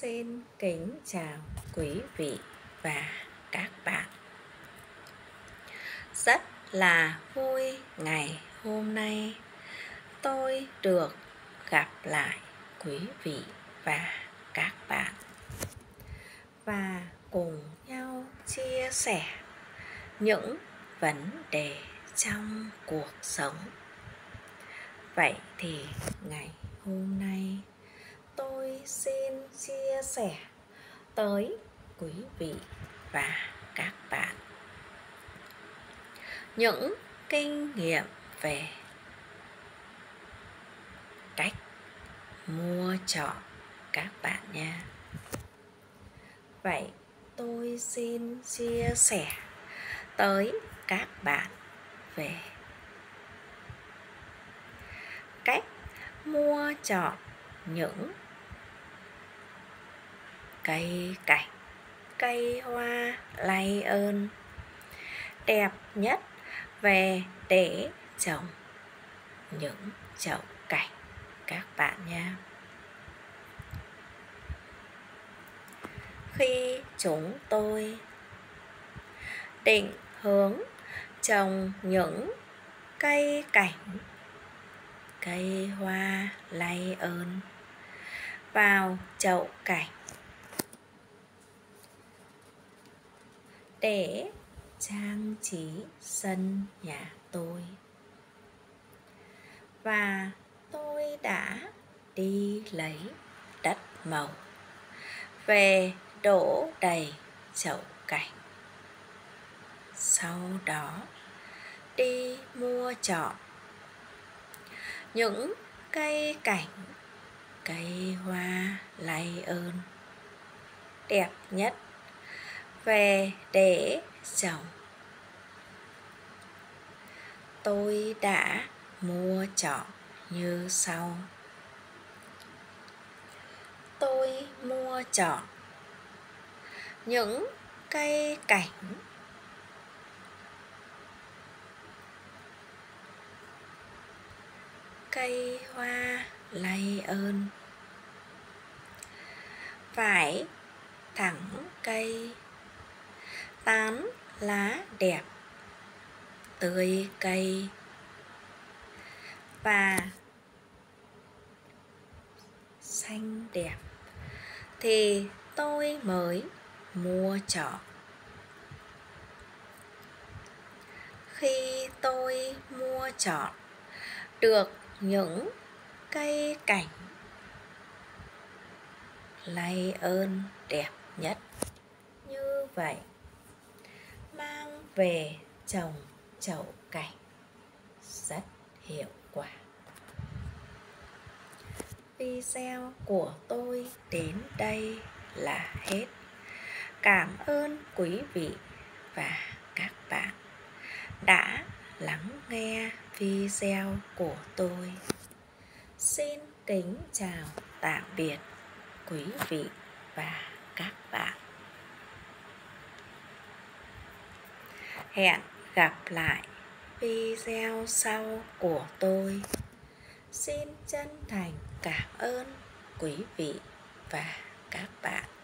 Xin kính chào quý vị và các bạn. Rất là vui ngày hôm nay tôi được gặp lại quý vị và các bạn và cùng nhau chia sẻ những vấn đề trong cuộc sống. Vậy thì ngày hôm nay tôi xin chia sẻ tới quý vị và các bạn những kinh nghiệm về cách mua chọn các bạn nha. Vậy tôi xin chia sẻ tới các bạn về cách mua chọn những cây cảnh, cây hoa lay ơn đẹp nhất về để trồng những chậu cảnh các bạn nha. Khi chúng tôi định hướng trồng những cây cảnh, cây hoa lay ơn vào chậu cảnh để trang trí sân nhà tôi, và tôi đã đi lấy đất màu về đổ đầy chậu cảnh. Sau đó đi mua chọn những cây cảnh, cây hoa lay ơn đẹp nhất về để trồng. Tôi đã mua chọn như sau. Tôi mua chọn những cây cảnh, cây hoa lay ơn phải thẳng cây, tán lá đẹp, tươi cây và xanh đẹp thì tôi mới mua chọn. Khi tôi mua chọn được những cây cảnh lay ơn đẹp nhất như vậy, mang về trồng chậu cảnh rất hiệu quả. Video của tôi đến đây là hết. Cảm ơn quý vị và các bạn đã lắng nghe video của tôi. Xin kính chào tạm biệt quý vị và các bạn. Hẹn gặp lại video sau của tôi. Xin chân thành cảm ơn quý vị và các bạn.